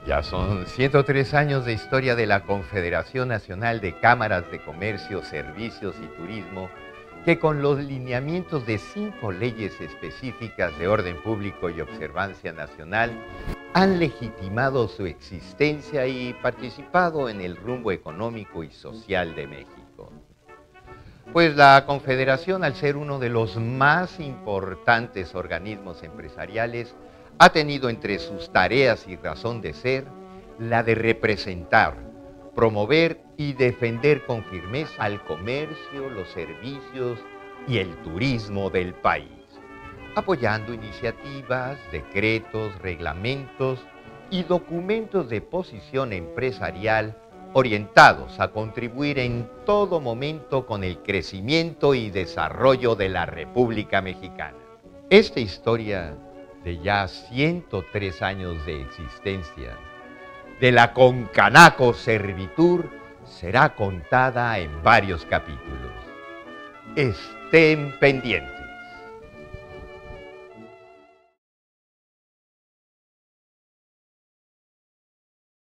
Ya son 103 años de historia de la Confederación Nacional de Cámaras de Comercio, Servicios y Turismo, que con los lineamientos de 5 leyes específicas de orden público y observancia nacional han legitimado su existencia y participado en el rumbo económico y social de México. Pues la Confederación, al ser uno de los más importantes organismos empresariales, ha tenido entre sus tareas y razón de ser la de representar, promover y defender con firmeza al comercio, los servicios y el turismo del país, apoyando iniciativas, decretos, reglamentos y documentos de posición empresarial orientados a contribuir en todo momento con el crecimiento y desarrollo de la República Mexicana. Esta historia de ya 103 años de existencia de la Concanaco Servitur será contada en varios capítulos. Estén pendientes.